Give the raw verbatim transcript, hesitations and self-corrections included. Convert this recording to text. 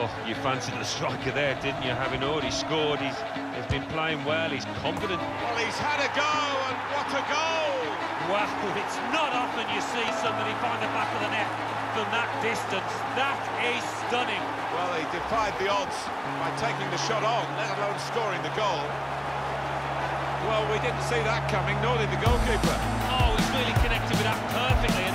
Well, you fancied the striker there, didn't you? Having already scored, he's, he's been playing well, he's confident. Well, he's had a go, and what a goal! Wow, it's not often you see somebody find the back of the net from that distance. That is stunning. Well, he defied the odds by taking the shot on, let alone scoring the goal. Well, we didn't see that coming, nor did the goalkeeper. Oh, he's really connected with that perfectly.